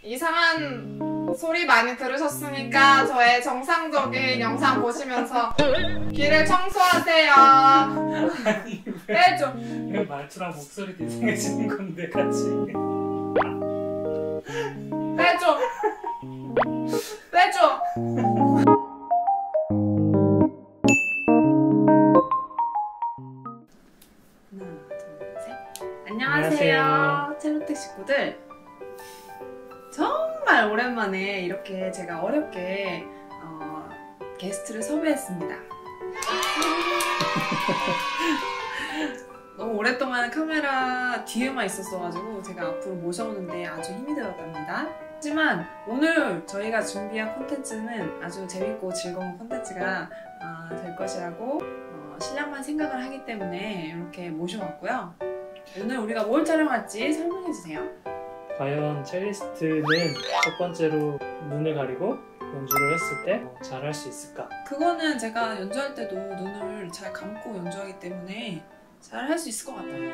이상한 소리 많이 들으셨으니까 저의 정상적인 영상 보시면서 귀를 청소하세요. 해줘. 왜 말투랑 목소리도 이상해지는 건데 같이. 빼줘. 빼줘. 하나, 둘, 셋. 안녕하세요. 첼로텍 식구들. 정말 오랜만에 이렇게 제가 어렵게 게스트를 섭외했습니다. 너무 오랫동안 카메라 뒤에만 있었어가지고 제가 앞으로 모셔오는데 아주 힘이 들었답니다. 하지만 오늘 저희가 준비한 콘텐츠는 아주 재밌고 즐거운 콘텐츠가 될 것이라고 신랑만 생각을 하기 때문에 이렇게 모셔왔고요. 오늘 우리가 뭘 촬영할지 설명해주세요. 과연 첼리스트는 첫 번째로 눈을 가리고 연주를 했을 때 잘할 수 있을까? 그거는 제가 연주할 때도 눈을 잘 감고 연주하기 때문에 잘 할 수 있을 것 같아요.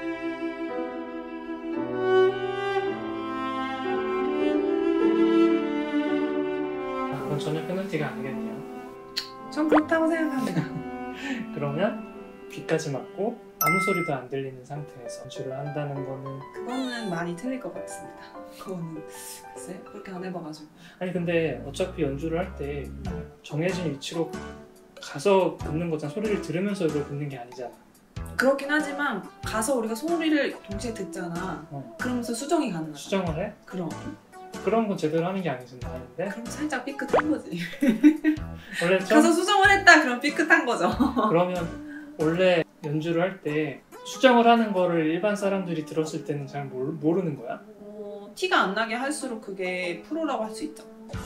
그건 전혀 페널티가 아니겠네요. 전 그렇다고 생각합니다. 그러면 귀까지 막고 아무 소리도 안 들리는 상태에서 연주를 한다는 거는 그거는 많이 틀릴 것 같습니다. 그거는 글쎄 그렇게 안 해봐가지고. 아니 근데 어차피 연주를 할 때 정해진 위치로 가서 듣는 거잖아. 소리를 들으면서 이걸 듣는 게 아니잖아. 그렇긴 하지만 가서 우리가 소리를 동시에 듣잖아. 그러면서 수정이 가능하다. 수정을 해? 그런 건 제대로 하는 게 아니잖아. 하는데 그럼 살짝 삐끗한 거지. 원래 가서 수정을 했다 그럼 삐끗한 거죠. 그러면 원래 연주를 할 때 수정을 하는 거를 일반 사람들이 들었을 때는 잘 모르는 거야? 티가 안 나게 할수록 그게 프로라고 할 수 있죠.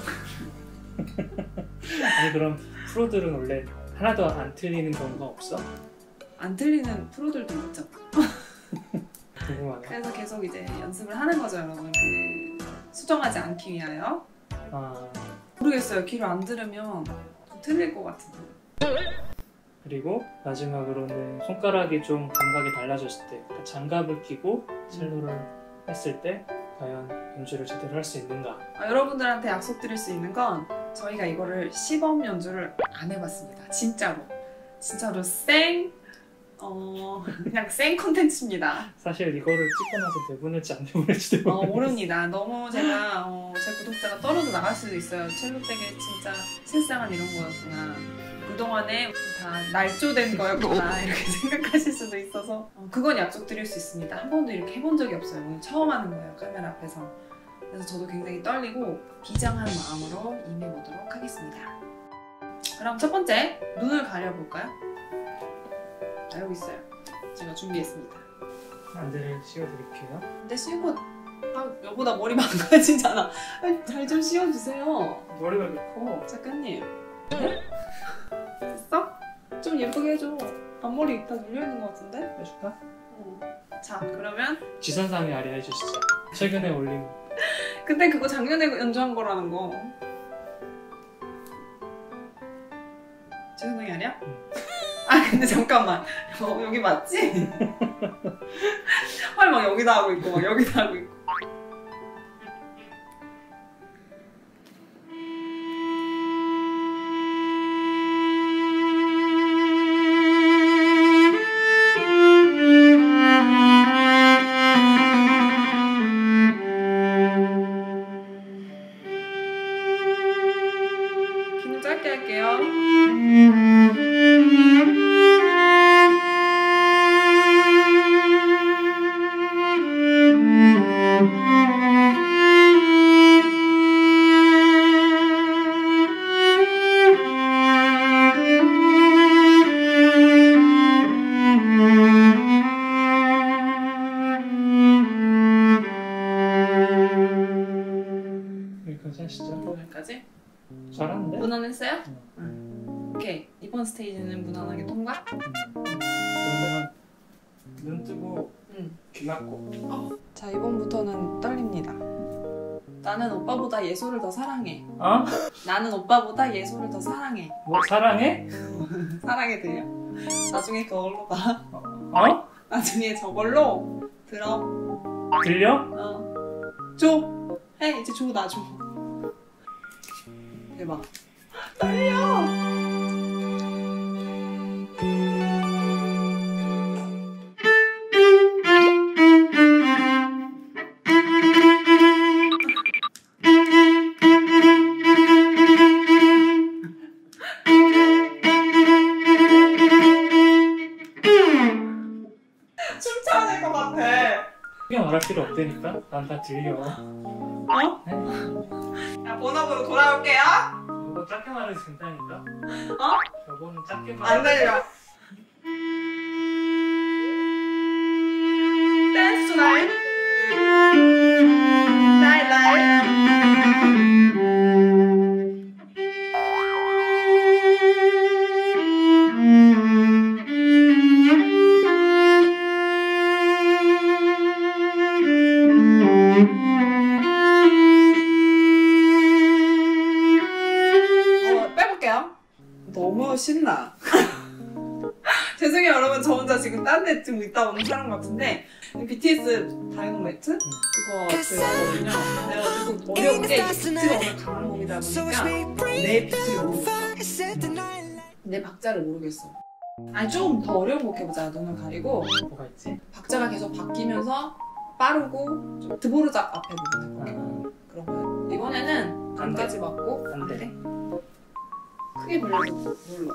아니 그럼 프로들은 원래 하나도 안 틀리는 경우가 없어? 안 틀리는 프로들도 있죠. 궁금하네. 그래서 계속 이제 연습을 하는 거죠, 여러분. 수정하지 않기 위하여. 모르겠어요. 귀를 안 들으면 좀 틀릴 것 같은데. 그리고 마지막으로는 손가락이 좀 감각이 달라졌을 때, 그러니까 장갑을 끼고 첼로를 했을 때 과연 연주를 제대로 할 수 있는가? 여러분들한테 약속드릴 수 있는 건 저희가 이거를 시범 연주를 안 해봤습니다. 진짜로 그냥 생 콘텐츠입니다. 사실 이거를 찍고 나서 내보낼지 안 내보낼지도 모릅니다. 너무 제가 제 구독자가 떨어져 나갈 수도 있어요. 첼로텍에 진짜 실상은 이런 거였구나. 그동안에 다 날조된 거였구나 이렇게 생각하실 수도 있어서 그건 약속드릴 수 있습니다. 한 번도 이렇게 해본 적이 없어요. 오늘 처음 하는 거예요, 카메라 앞에서. 그래서 저도 굉장히 떨리고 비장한 마음으로 임해보도록 하겠습니다. 그럼 첫 번째, 눈을 가려볼까요? 여기 있어요. 제가 준비했습니다. 안대를 씌워드릴게요. 근데 씌우고 여보다 머리 망가지잖아. 잘 좀 씌워주세요. 머리가 이렇게 커. 작가님. 됐어? 좀 예쁘게 해줘. 앞머리 다 눌려있는 것 같은데? 해줄까? 자, 그러면 지선상의 아리아 해주시죠. 최근에 올린. 근데 그거 작년에 연주한 거라는 거. 지선상의 아리아? 근데 잠깐만. 여기 맞지? 막 여기다 하고 있고 막 여기다 하고 있고. 귀는 짧게 할게요. 여기까지 하시죠. 여기까지? 잘하는데? 무난했어요? 오케이. 이번 스테이지는 무난하게 통과? 그러면 눈 뜨고 귀 막고. 자, 이번부터는 떨립니다. 나는 오빠보다 예솔을 더 사랑해. 나는 오빠보다 예솔을 더 사랑해. 뭐 사랑해? 사랑해 들려? 나중에 그걸로 봐. 어? 나중에 저걸로 들어. 들려? 줘. 해 이제 줘 나 줘. 대박. 떨려. 춤춰야 될 것 같아. 그냥 말할 필요 없다니까. 난 다 들려. 어? 야 본업으로 돌아올게요. 이거 짧게 말해도 된다니까. 어? 여보는 짧게 안 말해. 들려. 댄스 나이. 나이. 빼볼게요. 너무 신나. 죄송해요 여러분 저 혼자 지금 딴 데 좀 있다 오는 사람 같은데 BTS 다이너마이트 그거 들었거든요. 그래가지고 어려운 게 비트가 워낙 강한 곡이다 보니까 내 비트를 모르겠어. 내 박자를 모르겠어. 아니 좀 더 어려운 곡 해보자. 눈을 가리고 뭐가 있지? 박자가 계속 바뀌면서 빠르고 좀 드보르작 앞에 부분 해볼게. 그런 거예요. 이번에는 반까지 맞고 안 돼. 크게 불러서 눌러.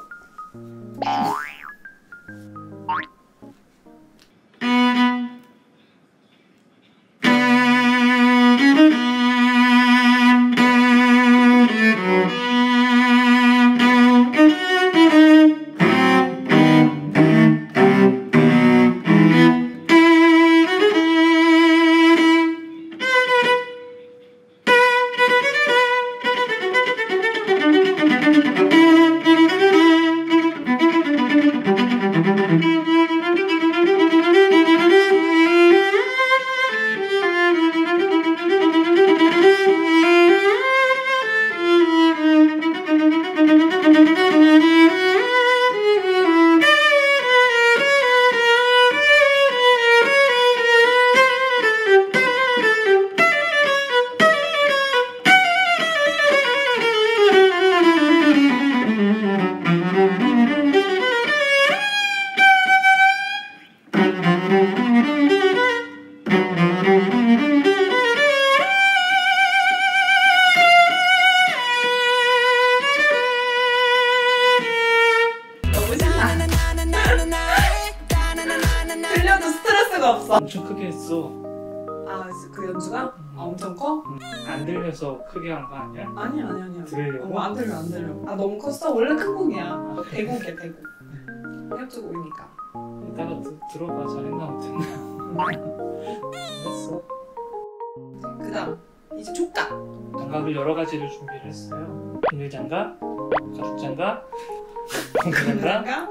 들려도 스트레스가 없어. 엄청 크게 했어. 아, 그 연주가? 아, 엄청 커? 안 들려서 크게 한 거 아니야? 아니야. 들리려고? 안 들려. 아, 너무 컸어. 원래 큰 곡이야. 대곡이야, 대곡. 협주곡이니까. 이따가 들어봐. 잘했나 못했나. 했어. 그 다음, 이제 촉각. 장갑을 여러 가지를 준비를 했어요. 비닐 장갑, 가죽 장갑, 공기 장갑, 장갑.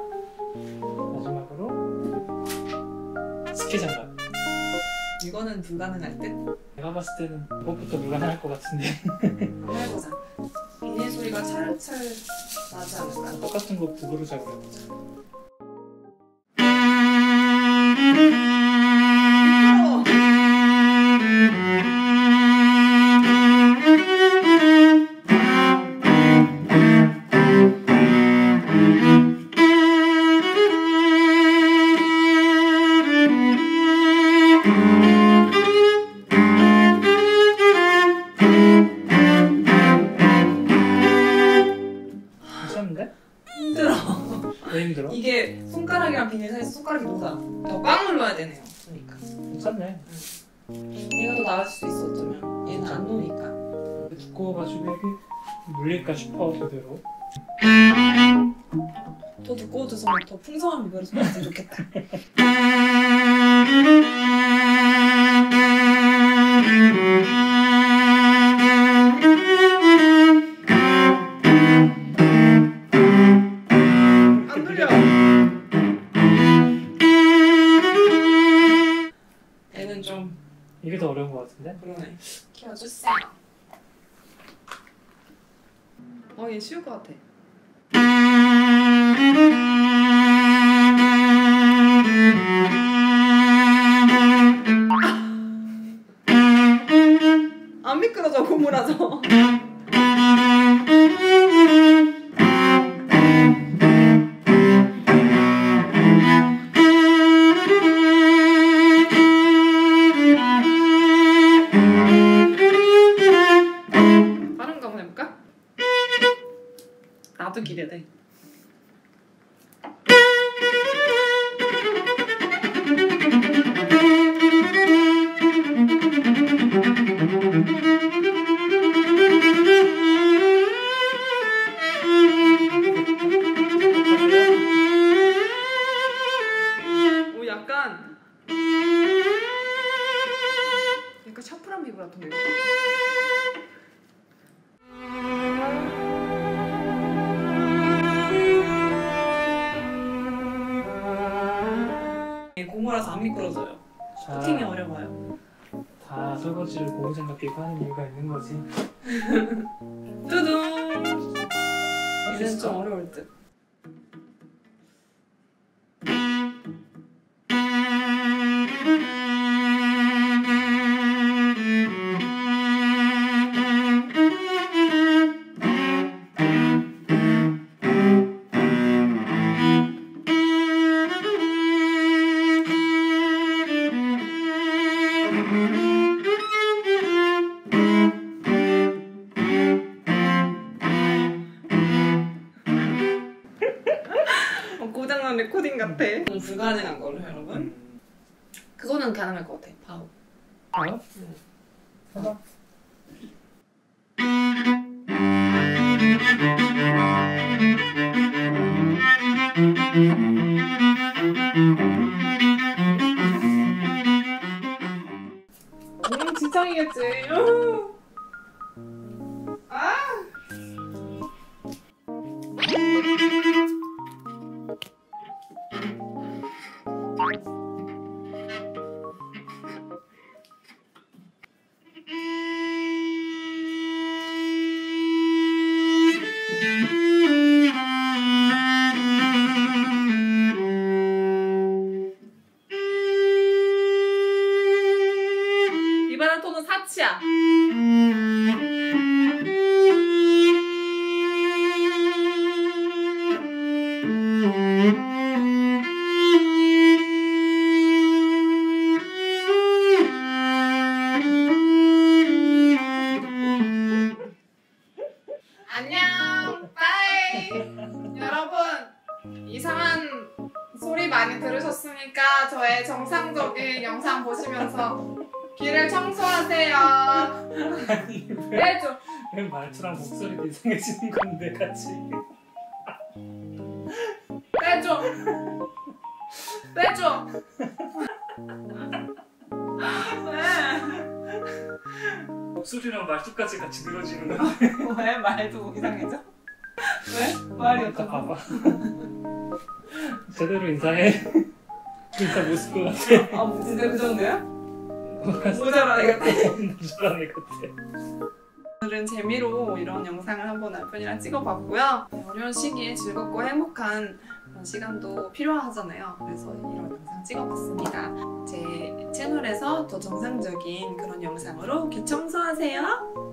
마지막으로 스키 장갑. 이거는 불가능할 듯? 내가 봤을 때는 그것부터 불가능할 것 같은데. 한번 해보자. 비닐 소리가 찰찰 나지 않을까? 똑같은 거 부르자고 해보자. 미끄러워. 괜찮은데? 힘들어. 왜 힘들어? 이게 손가락이랑 비닐 사이에서 손가락이 녹아. 더 꽉 눌러야 되네요. 그러니까. 괜찮네. 얘가 더 나을 수도 있어 어쩌면. 얘는 안 노니까. 두꺼워가지고 이게 물릴까 싶어 그대로. 더 두꺼워져서 막 더 풍성한 비결을 쏟았으면 좋겠다. 안 들려. 얘는 좀 이게 더 어려운 것 같은데? 그러네. 키워주세요. 얘 쉬울 것 같아. 안 미끄러져. 고무라서. 다른 거 한번 해볼까? 나도 기대돼. 오, 약간 샤프란 비브라토네. 고무라서 안 미끄러져요. 코팅이 어려워요. 다 설거지를 고무장 같게 하는 이유가 있는 거지. 뚜둥. 이제는 좀 어려울 듯. 고장난 레코딩 같아. 불가능한 걸로 여러분. 그거는 가능할 것 같아. 바우. 알아? 해봐. 지창이겠지. 아. 비바라토는 사치야. 안녕, 빠이. 여러분, 이상한 소리 많이 들으셨으니까 저의 정상적인 영상 보시면서 귀를 청소하세요. 아니 빼줘. 왜 말투랑 목소리도 이상해지는 건데 같이. 빼줘. 빼줘. 왜? 목소리랑 말투까지 같이 늘어지는 건데. 왜? 말도 이상해져? 왜? 말이 아까 어쩌고? 봐봐. 제대로 인사해. 인사 못쓸 것 같아. 아, 진짜 그 정도야? 모자라 모자라 애 같아. 모자란 애 같아. 오늘은 재미로 이런 영상을 한번 남편이랑 찍어봤고요. 어려운 시기에 즐겁고 행복한 그런 시간도 필요하잖아요. 그래서 이런 영상 찍어봤습니다. 제 채널에서 더 정상적인 그런 영상으로 귀 청소하세요.